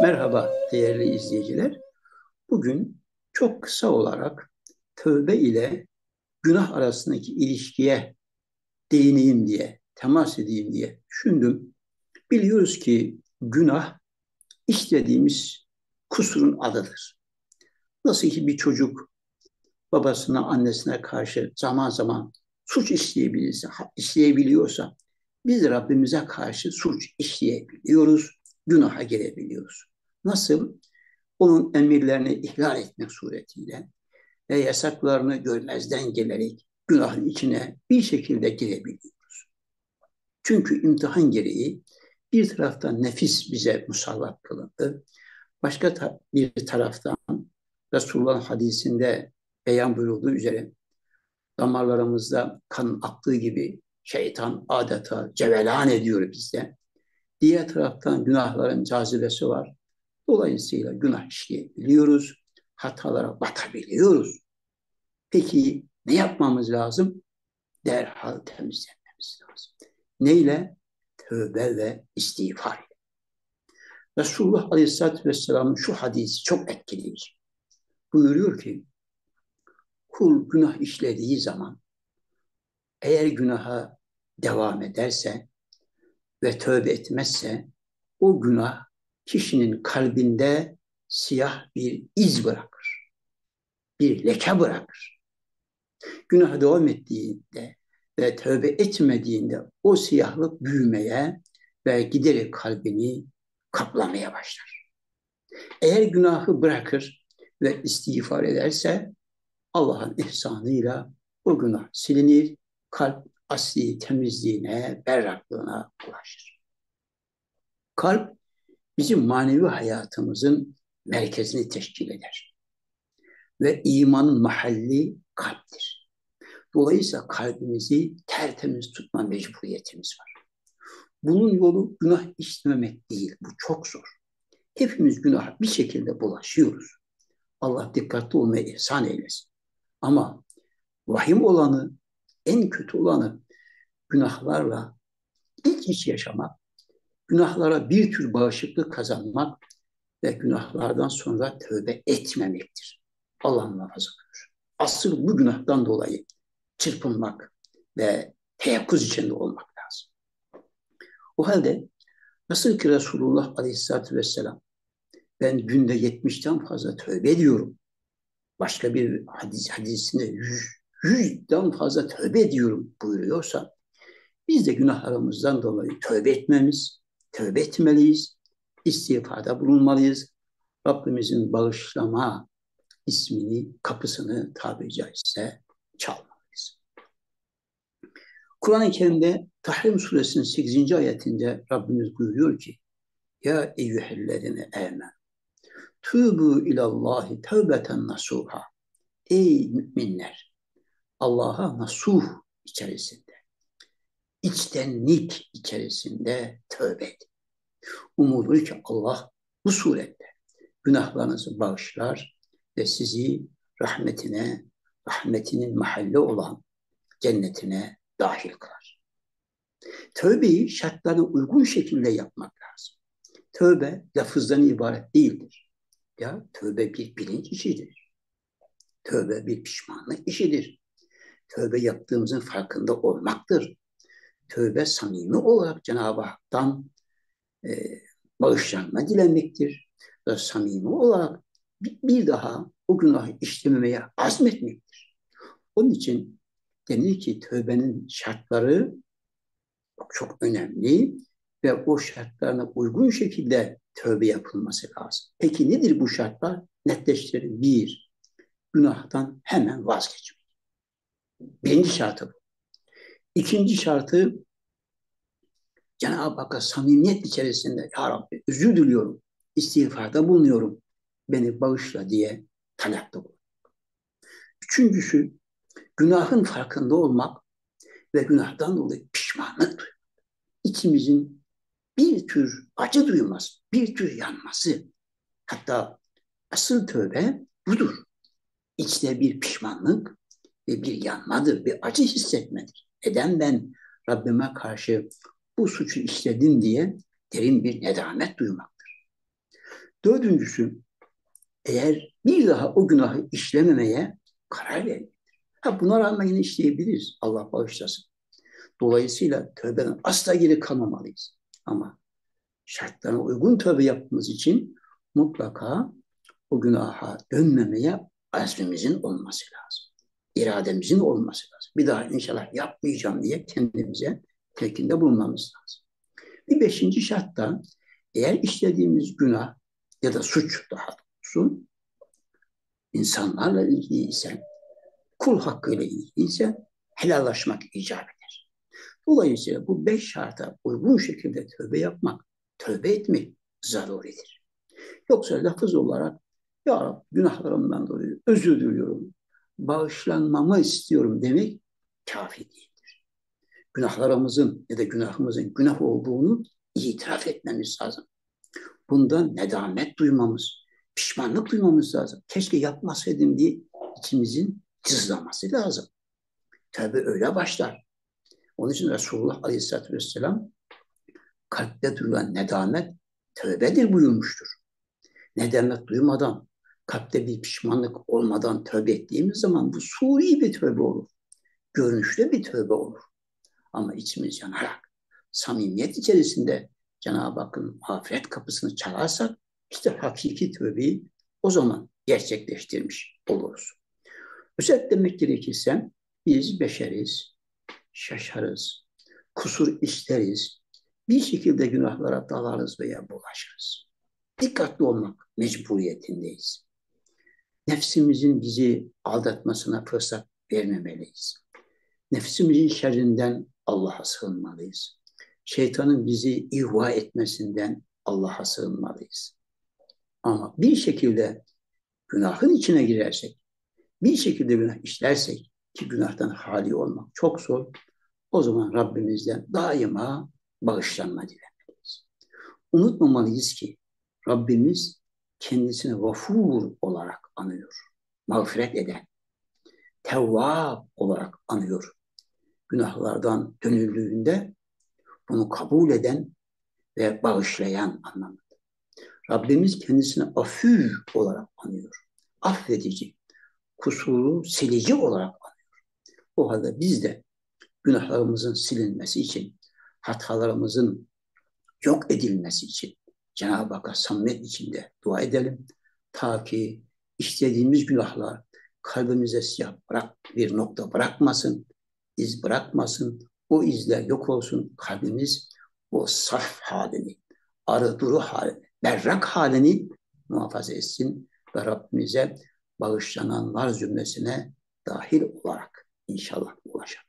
Merhaba değerli izleyiciler. Bugün çok kısa olarak tövbe ile günah arasındaki ilişkiye değineyim diye, temas edeyim diye düşündüm. Biliyoruz ki günah işlediğimiz kusurun adıdır. Nasıl ki bir çocuk babasına, annesine karşı zaman zaman suç işleyebiliyorsa biz Rabbimize karşı suç işleyebiliyoruz, günaha girebiliyoruz. Nasıl? Onun emirlerini ihlal etmek suretiyle ve yasaklarını görmezden gelerek günahın içine bir şekilde girebiliyoruz. Çünkü imtihan gereği bir taraftan nefis bize musallat kılındı. Başka bir taraftan Resulullah'ın hadisinde beyan buyurulduğu üzere damarlarımızda kan aktığı gibi şeytan adeta cevelan ediyor bizde. Diğer taraftan günahların cazibesi var. Dolayısıyla günah işleyebiliyoruz, hatalara batabiliyoruz. Peki ne yapmamız lazım? Derhal temizlenmemiz lazım. Neyle? Tövbe ve istiğfar. Resulullah Aleyhisselatü Vesselam'ın şu hadisi çok etkileyici. Buyuruyor ki, kul günah işlediği zaman eğer günaha devam ederse ve tövbe etmezse o günah kişinin kalbinde siyah bir iz bırakır, bir leke bırakır. Günaha devam ettiğinde ve tövbe etmediğinde o siyahlık büyümeye ve giderek kalbini kaplamaya başlar. Eğer günahı bırakır ve istiğfar ederse Allah'ın ihsanıyla o günah silinir, kalp asli temizliğine, berraklığına ulaşır. Kalp bizim manevi hayatımızın merkezini teşkil eder ve imanın mahalli kalptir. Dolayısıyla kalbimizi tertemiz tutma mecburiyetimiz var. Bunun yolu günah işlememek değil. Bu çok zor. Hepimiz günaha bir şekilde bulaşıyoruz. Allah dikkatli olmaya ihsan eylesin. Ama vahim olanı, en kötü olanı günahlarla ilk iç yaşamak, günahlara bir tür bağışıklık kazanmak ve günahlardan sonra tövbe etmemektir. Allah muhafaza buyurur. Asıl bu günahtan dolayı çırpınmak ve teyakkuz içinde olmak lazım. O halde nasıl ki Resulullah Aleyhisselatü Vesselam ben günde 70'ten fazla tövbe ediyorum. Başka bir hadisinde 100'den fazla tövbe ediyorum buyuruyorsa biz de günahlarımızdan dolayı tövbe etmeliyiz, istiğfarda bulunmalıyız. Rabbimizin bağışlama ismini, kapısını tabiri caizse çalmalıyız. Kur'an-ı Kerim'de Tahrim Suresinin 8. ayetinde Rabbimiz buyuruyor ki Ya eyyühellezine emen tûbû ilallahi tevbeten nasuha. Ey müminler! Allah'a nasuh içerisinde, içtenlik içerisinde tövbe edin. Umulur ki Allah bu surette günahlarınızı bağışlar ve sizi rahmetinin mahalli olan cennetine dahil kılar. Tövbeyi şartlarına uygun şekilde yapmak lazım. Tövbe lafızdan ibaret değildir. Ya tövbe bir bilinç işidir. Tövbe bir pişmanlık işidir. Tövbe yaptığımızın farkında olmaktır. Tövbe samimi olarak Cenab-ı Hak'tan e, bağışlanma dilemektir. Ve samimi olarak bir daha o günahı işlememeye azmetmektir. Onun için denir ki tövbenin şartları çok önemli ve o şartlarına uygun şekilde tövbe yapılması lazım. Peki nedir bu şartlar? Netleştirelim. Bir, günahtan hemen vazgeçmek. Birinci şartı bu. İkinci şartı Cenab-ı Hakk'a samimiyet içerisinde Ya Rabbi özür diliyorum, istiğfarda bulunuyorum, beni bağışla diye talepte bulun. Üçüncüsü günahın farkında olmak ve günahtan dolayı pişmanlık duymak. İçimizin bir tür acı duyması, bir tür yanması. Hatta asıl tövbe budur. İçte bir pişmanlık ve bir yanmadır, bir acı hissetmedir. Neden ben Rabbime karşı bu suçu işledim diye derin bir nedamet duymaktır. Dördüncüsü, eğer bir daha o günahı işlememeye karar verir. Buna rağmen yine işleyebiliriz. Allah bağışlasın. Dolayısıyla tövbeden asla geri kalmamalıyız. Ama şartlarına uygun tövbe yapmamız için mutlaka o günaha dönmemeye azmimizin olması lazım. İrademizin olması lazım. Bir daha inşallah yapmayacağım diye kendimize telkinde bulunmamız lazım. Bir beşinci şart da eğer işlediğimiz günah ya da suç daha doğrusu insanlarla ilgili ise, kul hakkıyla ilgili ise helallaşmak icap eder. Dolayısıyla bu 5 şarta uygun şekilde tövbe yapmak, tövbe etmek zaruridir. Yoksa lafız olarak ya Rabbi günahlarımdan dolayı özür diliyorum, bağışlanmamı istiyorum demek kafi değildir. Günahlarımızın ya da günahımızın günah olduğunu itiraf etmemiz lazım. Bundan nedamet duymamız, pişmanlık duymamız lazım. Keşke yapmasaydım diye içimizin cızlaması lazım. Tövbe öyle başlar. Onun için Resulullah Aleyhisselatü Vesselam kalpte duyulan nedamet tövbedir buyurmuştur. Nedamet duymadan, kalpte bir pişmanlık olmadan tövbe ettiğimiz zaman bu suri bir tövbe olur. Görünüşte bir tövbe olur. Ama içimiz yanarak, samimiyet içerisinde Cenab-ı Hakk'ın mağfiret kapısını çalarsak işte hakiki tövbeyi o zaman gerçekleştirmiş oluruz. Özetlemek gerekirse biz beşeriz, şaşarız, kusur işleriz, bir şekilde günahlara dalarız veya bulaşırız. Dikkatli olmak mecburiyetindeyiz. Nefsimizin bizi aldatmasına fırsat vermemeliyiz. Nefsimizin şerrinden Allah'a sığınmalıyız. Şeytanın bizi ihva etmesinden Allah'a sığınmalıyız. Ama bir şekilde günahın içine girersek, bir şekilde günah işlersek ki günahtan hali olmak çok zor, o zaman Rabbimizden daima bağışlanma dilemeliyiz. Unutmamalıyız ki Rabbimiz kendisini gafur olarak anıyor. Mağfiret eden, tevvab olarak anıyor. Günahlardan dönüldüğünde bunu kabul eden ve bağışlayan anlamında. Rabbimiz kendisini afü olarak anıyor. Affedici, kusuru silici olarak anıyor. O halde biz de günahlarımızın silinmesi için, hatalarımızın yok edilmesi için Cenab-ı Hakk'a samimiyet içinde dua edelim. Ta ki işlediğimiz günahlar kalbimize siyah bir nokta bırakmasın, iz bırakmasın, o izler yok olsun, kalbimiz o saf halini, arı duru halini, berrak halini muhafaza etsin ve Rabbimize bağışlananlar cümlesine dahil olarak inşallah ulaşalım.